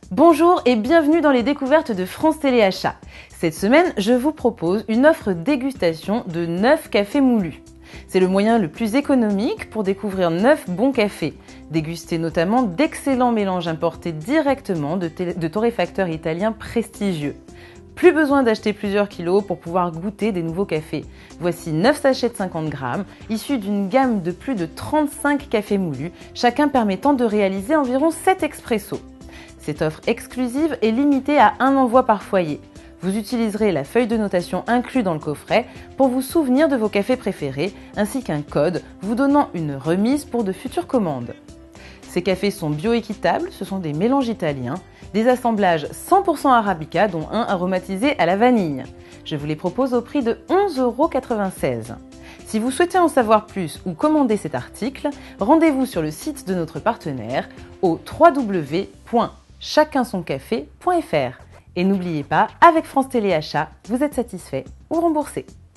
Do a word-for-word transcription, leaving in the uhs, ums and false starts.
Bonjour et bienvenue dans les découvertes de France Télé Achat. Cette semaine, je vous propose une offre dégustation de neuf cafés moulus. C'est le moyen le plus économique pour découvrir neuf bons cafés, déguster notamment d'excellents mélanges importés directement de, de torréfacteurs italiens prestigieux. Plus besoin d'acheter plusieurs kilos pour pouvoir goûter des nouveaux cafés. Voici neuf sachets de cinquante grammes, issus d'une gamme de plus de trente-cinq cafés moulus, chacun permettant de réaliser environ sept expressos. Cette offre exclusive est limitée à un envoi par foyer. Vous utiliserez la feuille de notation inclue dans le coffret pour vous souvenir de vos cafés préférés, ainsi qu'un code vous donnant une remise pour de futures commandes. Ces cafés sont bio-équitables, ce sont des mélanges italiens, des assemblages cent pour cent Arabica, dont un aromatisé à la vanille. Je vous les propose au prix de onze euros quatre-vingt-seize. Si vous souhaitez en savoir plus ou commander cet article, rendez-vous sur le site de notre partenaire au w w w point chacun son café point f r. Et n'oubliez pas, avec France Télé Achat, vous êtes satisfait ou remboursé.